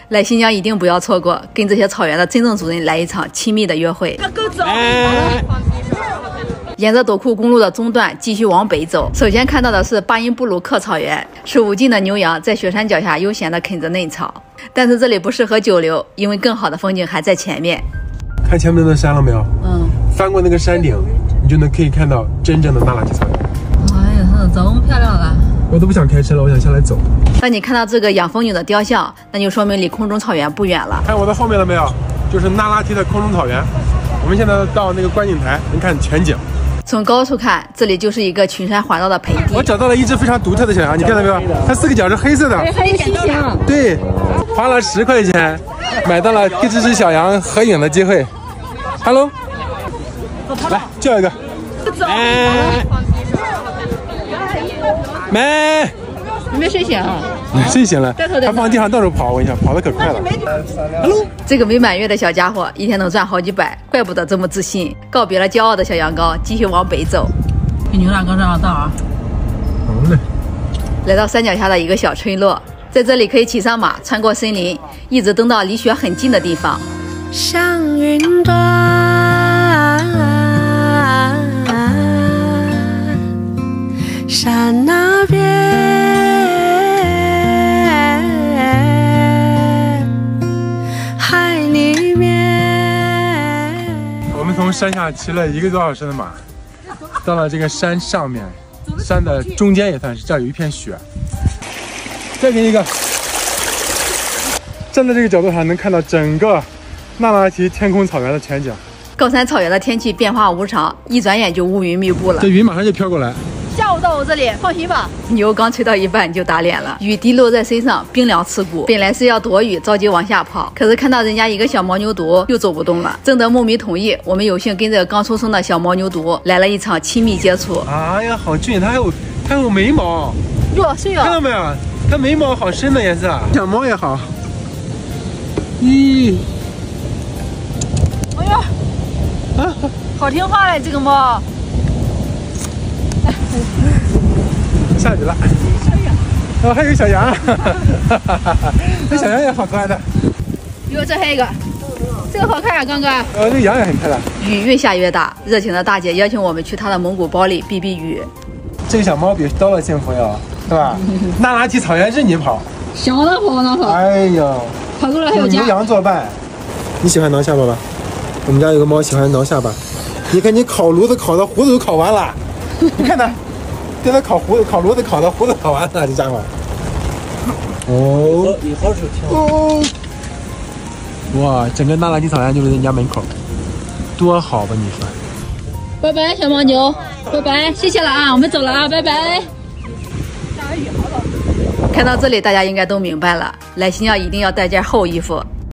来新疆一定不要错过，跟这些草原的真正主人来一场亲密的约会。沿着斗库公路的中段继续往北走，首先看到的是巴音布鲁克草原，数不尽的牛羊在雪山脚下悠闲地啃着嫩草。但是这里不适合久留，因为更好的风景还在前面。 看前面的山了没有？翻过那个山顶，你就可以看到真正的那拉提草原。 哎呀，这么漂亮啊！ 我都不想开车了，我想下来走。 当你看到这个养蜂蛹的雕像，那就说明离空中草原不远了。 看我的后面了没有？就是那拉提的空中草原。我们现在到那个观景台，能看全景。 从高处看，这里就是一个群山环绕的盆地。 我找到了一只非常独特的小羊，你看到没有？它4个角是黑色的， 还有西墙。 对，花了10块钱买到了跟这只小羊合影的机会。Hello， 来叫一个。没。 你没睡醒啊？ 睡醒了，它放地上到处跑，我跟你讲，跑得可快了。Hello， 这个没满月的小家伙一天能赚好几百，怪不得这么自信。告别了骄傲的小羊羔，继续往北走。给牛大哥让道啊！ 好嘞。 来到山脚下的一个小村落，在这里可以骑上马，穿过森林，一直登到离雪很近的地方。 像云端，山那边，海里面。 我们从山下骑了1个多小时的马，到了这个山上面，山的中间也算是，这儿有一片雪。再给你一个，站在这个角度上能看到整个那拉提天空草原的全景。 高山草原的天气变化无常，一转眼就乌云密布了。 这云马上就飘过来。 下午到我这里，放心吧。牛刚吹到一半就打脸了，雨滴落在身上，冰凉刺骨。本来是要躲雨，着急往下跑，可是看到人家一个小牦牛犊，又走不动了。征得牧民同意，我们有幸跟着刚出生的小牦牛犊来了一场亲密接触。 哎呀，好俊，它还有眉毛。 哟，是哟。 看到没有？它眉毛好深的颜色。小猫也好。咦。 哎呀，好听话嘞，这个猫。 下雨了，还有小羊，这小羊也好可爱的。 哟，这还有一个，这个好看啊，刚哥。 这个羊也很漂亮。 雨越下越大，热情的大姐邀请我们去她的蒙古包里避避雨。 这个小猫比刀了幸福哟，是吧？那拉提草原任你跑， 想往哪跑往哪跑。 哎呦， 跑过来还有家。 牛羊作伴。你喜欢挠下巴吧？我们家有个猫喜欢挠下巴。你看你烤炉子烤的胡子都烤完了，你看它。给它烤炉子烤的胡子烤完了，这家伙。哦，以后是哦。哇，整个那拉提草原就是人家门口，多好吧？你说。 拜拜，小牦牛，拜拜，谢谢了啊，我们走了啊，拜拜。看到这里，大家应该都明白了，来新疆一定要带件厚衣服，